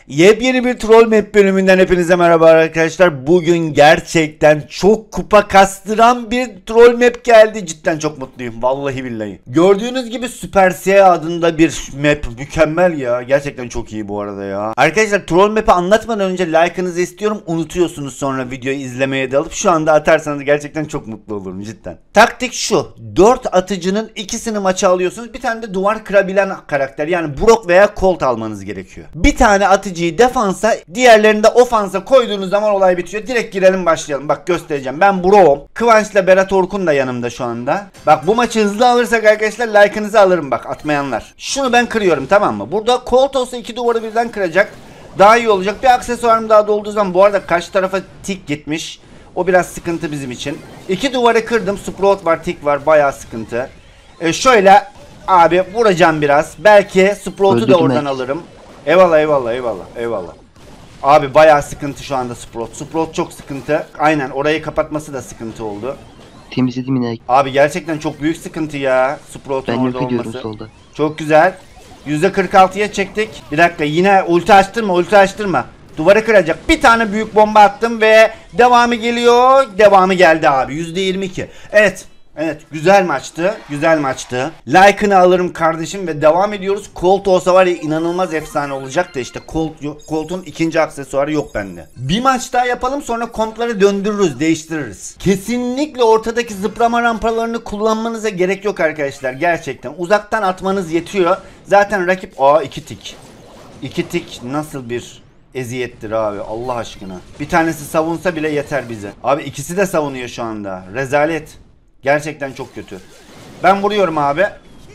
Yepyeni bir Troll Map bölümünden hepinize merhaba arkadaşlar. Bugün gerçekten çok kupa kastıran bir Troll Map geldi. Cidden çok mutluyum. Vallahi billahi. Gördüğünüz gibi Super Saiyan adında bir map. Mükemmel ya. Gerçekten çok iyi bu arada ya. Arkadaşlar Troll Map'i anlatmadan önce like'ınızı istiyorum. Unutuyorsunuz sonra videoyu izlemeye dalıp şu anda atarsanız gerçekten çok mutlu olurum cidden. Taktik şu. 4 atıcının ikisini maça alıyorsunuz. Bir tane de duvar kırabilen karakter. Yani Brock veya Colt almanız gerekiyor. Bir tane atıcıyı defansa, diğerlerini de ofansa koyduğunuz zaman olay bitiyor. Direkt girelim başlayalım. Bak göstereceğim. Ben Brock'um. Kıvanç'la Berat Orkun da yanımda şu anda. Bak bu maçı hızlı alırsak arkadaşlar like'ınızı alırım bak atmayanlar. Şunu ben kırıyorum tamam mı? Burada Colt olsa 2 duvarı birden kıracak. Daha iyi olacak. Bir aksesuarım daha dolduğu zaman bu arada karşı tarafa tik gitmiş. O biraz sıkıntı bizim için. 2 duvarı kırdım. Sprout var, tik var. Bayağı sıkıntı. Şöyle abi vuracağım biraz. Belki Sprout'u da oradan alırım. Eyvallah eyvallah eyvallah eyvallah. Abi bayağı sıkıntı şu anda Sprout. Sprout çok sıkıntı. Aynen orayı kapatması da sıkıntı oldu. Temizledim yine. Abi gerçekten çok büyük sıkıntı ya. Sprout'un orada olması. Solda. Çok güzel. %46'ya çektik. Bir dakika yine ulti açtırma. Duvarı kıracak. Bir tane büyük bomba attım ve devamı geliyor. Devamı geldi abi. %22. Evet. Evet güzel maçtı. Güzel maçtı. Like'ını alırım kardeşim ve devam ediyoruz. Colt olsa var ya inanılmaz efsane olacak da işte Colt'un ikinci aksesuarı yok bende. Bir maç daha yapalım sonra kompları döndürürüz, değiştiririz. Kesinlikle ortadaki zıplama rampalarını kullanmanıza gerek yok arkadaşlar. Gerçekten uzaktan atmanız yetiyor. Zaten rakip 2 tik. 2 tik nasıl bir eziyettir abi Allah aşkına. Bir tanesi savunsa bile yeter bize. Abi ikisi de savunuyor şu anda. Rezalet. Gerçekten çok kötü. Ben vuruyorum abi.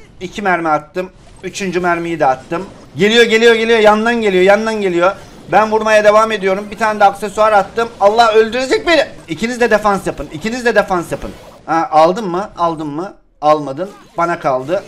2 mermi attım. 3. mermiyi de attım. Geliyor. Yandan geliyor. Ben vurmaya devam ediyorum. Bir tane de aksesuar attım. Allah öldürecek beni. İkiniz de defans yapın. Ha, aldın mı? Almadın. Bana kaldı.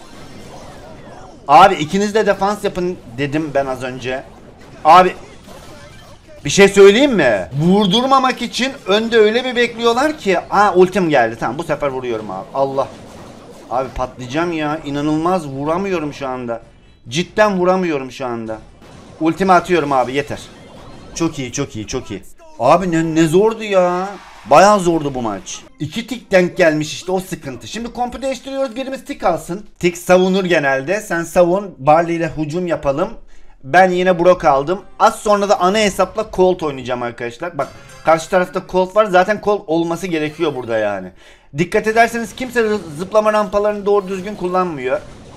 Abi ikiniz de defans yapın dedim ben az önce. Abi bir şey söyleyeyim mi? Vurdurmamak için önde öyle bir bekliyorlar ki. Ultim geldi. Tamam bu sefer vuruyorum abi. Allah. Abi patlayacağım ya. İnanılmaz vuramıyorum şu anda. Cidden vuramıyorum şu anda. Ultimi atıyorum abi yeter. Çok iyi. Abi ne zordu ya. Bayağı zordu bu maç. 2 tik denk gelmiş işte o sıkıntı. Şimdi kompu değiştiriyoruz. Birimiz tik alsın. Tik savunur genelde. Sen savun. Barley ile hücum yapalım. Ben yine Brock aldım. Az sonra da ana hesapla Colt oynayacağım arkadaşlar. Bak karşı tarafta Colt var. Zaten Colt olması gerekiyor burada yani. Dikkat ederseniz kimse zıplama rampalarını doğru düzgün kullanmıyor.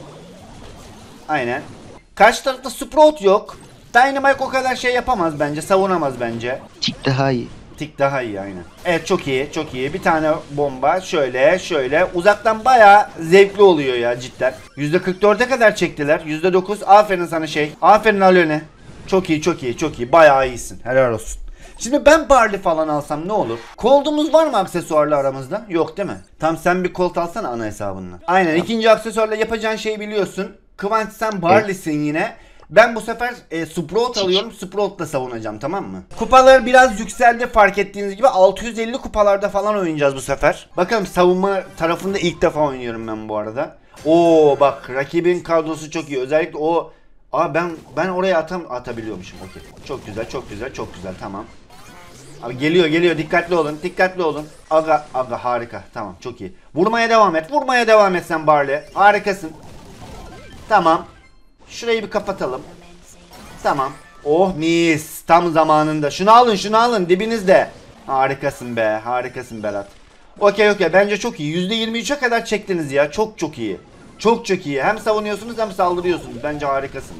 Aynen. Karşı tarafta Sprout yok. Dynamite o kadar şey yapamaz bence. Savunamaz bence. Tik daha iyi. Tik daha iyi aynen. Evet çok iyi. Bir tane bomba şöyle. Uzaktan bayağı zevkli oluyor ya cidden. %44'e kadar çektiler. %9 aferin sana şey. Aferin Alone. Çok iyi. Bayağı iyisin. Helal olsun. Şimdi ben Barley falan alsam ne olur? Colt'umuz var mı aksesuarla aramızda? Yok değil mi? Tam sen bir Colt alsana ana hesabından. Aynen ikinci aksesuarla yapacağın şeyi biliyorsun. Kıvanç sen Barley'sin yine. Ben bu sefer Sprout alıyorum. Sprout'la savunacağım tamam mı? Kupalar biraz yükseldi fark ettiğiniz gibi. 650 kupalarda falan oynayacağız bu sefer. Bakalım savunma tarafında ilk defa oynuyorum ben bu arada. Oo bak rakibin kadrosu çok iyi. Özellikle o... ben oraya atabiliyormuşum. Okey. Çok güzel tamam. Abi geliyor dikkatli olun. Aga harika tamam çok iyi. Vurmaya devam et sen Barley. Harikasın. Tamam. Şurayı bir kapatalım. Tamam. Oh mis. Tam zamanında. Şunu alın dibinizde. Harikasın Berat. Okey. Bence çok iyi. %23'e kadar çektiniz ya. Çok iyi. Çok iyi. Hem savunuyorsunuz hem saldırıyorsunuz. Bence harikasınız.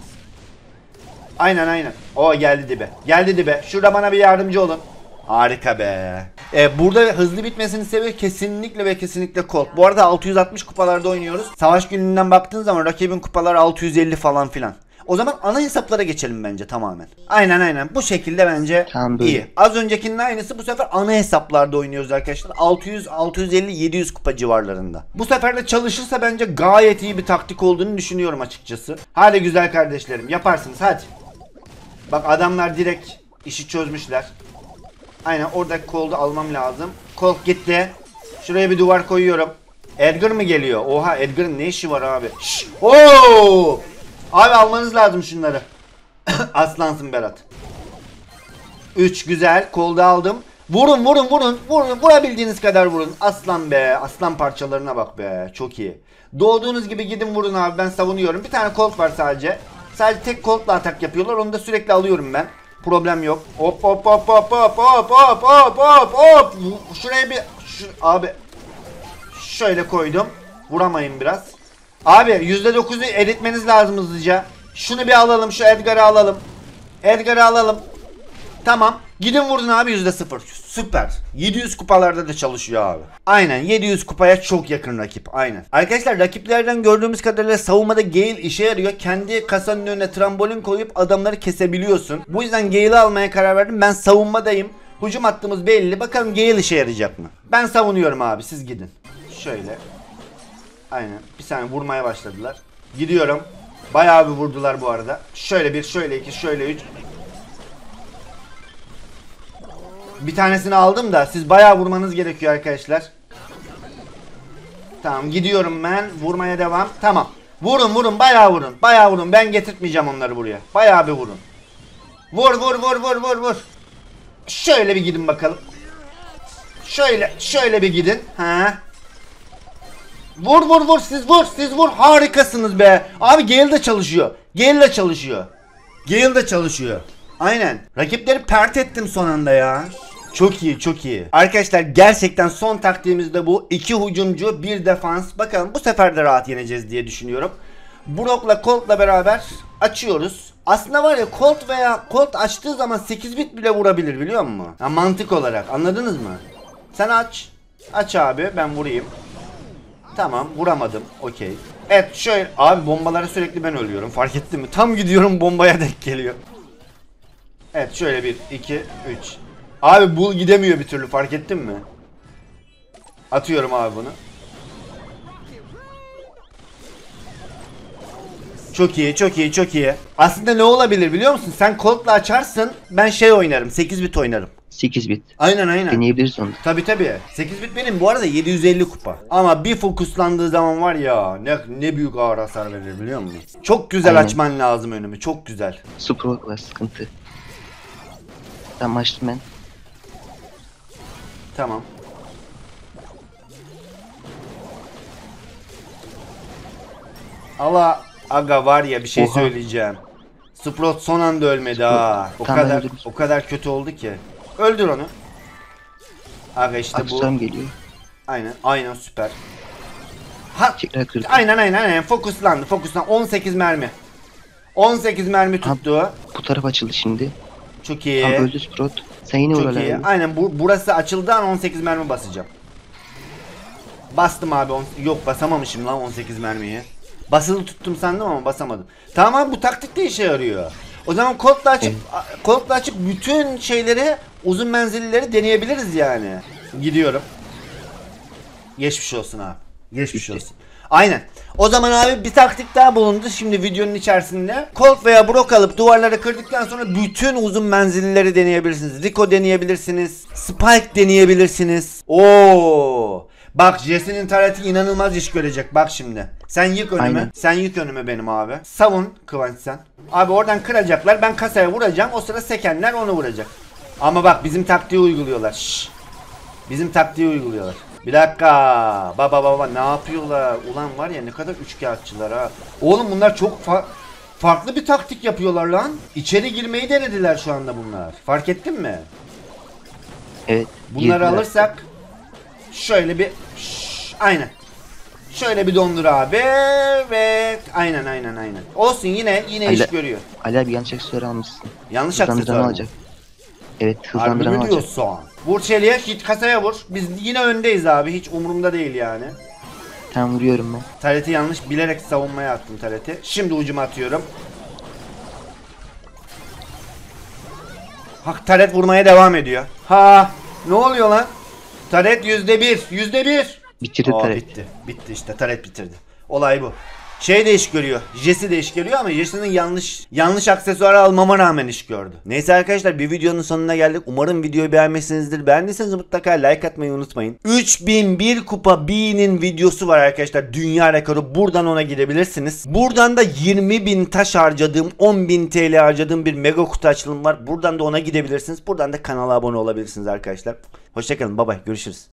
Aynen. Geldi dibe. Şurada bana bir yardımcı olun. Harika be. Burada hızlı bitmesini seviyor kesinlikle Colt. Bu arada 660 kupalarda oynuyoruz. Savaş gününden baktığın zaman rakibin kupaları 650 falan filan. O zaman ana hesaplara geçelim bence tamamen. Aynen. Bu şekilde bence iyi. Az öncekinin aynısı bu sefer ana hesaplarda oynuyoruz arkadaşlar. 600, 650, 700 kupa civarlarında. Bu sefer de çalışırsa bence gayet iyi bir taktik olduğunu düşünüyorum açıkçası. Hadi güzel kardeşlerim yaparsınız hadi. Bak adamlar direkt işi çözmüşler. Aynen oradaki Colt'u almam lazım. Colt gitti. Şuraya bir duvar koyuyorum. Edgar mı geliyor? Oha Edgar'ın ne işi var abi? Oo! Abi almanız lazım şunları. Aslansın Berat. 3 güzel. Kolda aldım. Vurun vurun vurun. Vurun. Vurabildiğiniz kadar vurun. Aslan be. Aslan parçalarına bak be. Çok iyi. Doğduğunuz gibi gidin vurun abi. Ben savunuyorum. Bir tane Colt var sadece. Sadece tek Colt'la atak yapıyorlar. Onu da sürekli alıyorum ben. Problem yok. Hop hop hop hop hop hop hop hop hop hop. Şuraya bir abi şöyle koydum. Vuramayın biraz. Abi %9'u eritmeniz lazım hızlıca. Şunu bir alalım. Şu Edgar'ı alalım. Edgar'ı alalım. Tamam. Gidin vurun abi %0. Süper. 700 kupalarda da çalışıyor abi. Aynen 700 kupaya çok yakın rakip. Aynen. Arkadaşlar rakiplerden gördüğümüz kadarıyla savunmada Gale işe yarıyor. Kendi kasanın önüne trambolin koyup adamları kesebiliyorsun. Bu yüzden Gale'i almaya karar verdim. Ben savunmadayım. Hücum hattımız belli. Bakalım Gale işe yarayacak mı? Ben savunuyorum abi. Siz gidin. Şöyle. Aynen. Bir saniye vurmaya başladılar. Gidiyorum. Bayağı bir vurdular bu arada. Şöyle bir, şöyle iki, şöyle üç. Bir tanesini aldım da siz bayağı vurmanız gerekiyor arkadaşlar. Tamam gidiyorum ben. Vurmaya devam. Tamam. Vurun vurun bayağı vurun. Bayağı vurun. Ben getirtmeyeceğim onları buraya. Bayağı bir vurun. Vur vur vur vur vur vur. Şöyle bir gidin bakalım. Şöyle bir gidin. Ha. Vur vur vur siz vur. Siz vur. Harikasınız be. Abi Gale de çalışıyor. Gale de çalışıyor. Gale de çalışıyor. Aynen. Rakipleri pert ettim son anda ya. Çok iyi çok iyi. Arkadaşlar gerçekten son taktiğimiz de bu. 2 hücumcu 1 defans. Bakalım bu sefer de rahat yeneceğiz diye düşünüyorum. Brock'la Colt'la beraber açıyoruz. Aslında var ya Colt açtığı zaman 8 bit bile vurabilir biliyor musun? Ya mantık olarak anladınız mı? Sen aç. Aç abi ben vurayım. Tamam vuramadım. Okey. Evet şöyle. Abi bombalara sürekli ben ölüyorum. Fark ettin mi? Tam gidiyorum bombaya denk geliyor. Evet şöyle 1, 2, 3. Abi bu gidemiyor bir türlü fark ettin mi? Atıyorum abi bunu. Çok iyi çok iyi çok iyi. Aslında ne olabilir biliyor musun? Sen Colt'la açarsın ben şey oynarım 8 bit oynarım. 8 bit. Aynen. Deneyebiliriz onu. Tabi. 8 bit benim bu arada 750 kupa. Ama bir fokuslandığı zaman var ya ne büyük ağır hasar verir biliyor musun? Çok güzel Aynen. açman lazım önümü çok güzel. Super var sıkıntı. Tamam açtım ben. Tamam. Allah aga var ya bir şey Oha. söyleyeceğim. Sprout son anda ölmedi ha. Tamam, öldürdüm. O kadar kötü oldu ki. Öldür onu. Aga işte bu. Aksesuarım geliyor. Aynen süper. Ha Tekrar kırdım. aynen fokuslandı. 18 mermi. 18 mermi tuttu. Bu taraf açıldı şimdi. Çok iyi. Tam öldü Sprout. Sen yine Çok oralar iyi. abi. Aynen burası açıldı an 18 mermi basacağım. Bastım abi. Yok basamamışım lan 18 mermiyi. Basılı tuttum sandım ama basamadım. Tamam abi bu taktik de işe yarıyor. O zaman Colt'la açıp bütün şeyleri uzun menzillileri deneyebiliriz yani. Gidiyorum. Geçmiş olsun abi. Geçmiş olsun. Aynen. O zaman abi bir taktik daha bulundu şimdi videonun içerisinde. Colt veya Brock alıp duvarları kırdıktan sonra bütün uzun menzillileri deneyebilirsiniz. Rico deneyebilirsiniz. Spike deneyebilirsiniz. Oo. Bak Jesse'nin tareti inanılmaz iş görecek. Bak şimdi. Sen yık önümü. Aynen. Sen yık önümü benim abi. Savun Kıvanç sen. Abi oradan kıracaklar. Ben kasaya vuracağım. O sıra sekenler onu vuracak. Ama bak bizim taktiği uyguluyorlar. Şşş. Bizim taktiği uyguluyorlar. Bir dakika. Baba ne yapıyorlar? Ulan var ya ne kadar üçkağıtçılar ha. Oğlum bunlar çok farklı bir taktik yapıyorlar lan. İçeri girmeyi denediler şu anda bunlar. Fark ettin mi? Evet. Bunları girdiler. alırsak şöyle bir aynen. Şöyle bir dondur abi ve aynen. Olsun yine iş görüyor. Ali abi yanlış aksesuar almışsın. Yanlış Hızlandıran aksesuar mı? alacak. Evet Harbi hızlandıran mi alacak. diyorsun? Vur çeliğe hit kasaya vur. Biz yine öndeyiz abi. Hiç umurumda değil yani. Tamam vuruyorum ben. Tareti yanlış bilerek savunmaya attım tareti. Şimdi ucuma atıyorum. Hak taret vurmaya devam ediyor. Ha ne oluyor lan? Taret %1. Bitirdi taret. Bitti işte taret bitirdi. Olay bu. Şey de iş görüyor. Jesse de iş görüyor ama Jesse'nin yanlış aksesuarı almama rağmen iş gördü. Neyse arkadaşlar, bir videonun sonuna geldik. Umarım videoyu beğenmişsinizdir. Beğendiyseniz mutlaka like atmayı unutmayın. 3001 kupa B'nin videosu var arkadaşlar. Dünya rekoru. Buradan ona gidebilirsiniz. Buradan da 20.000 taş harcadığım, 10.000 TL harcadığım bir mega kutu açılımı var. Buradan da ona gidebilirsiniz. Buradan da kanala abone olabilirsiniz arkadaşlar. Hoşçakalın. Bay bay. Görüşürüz.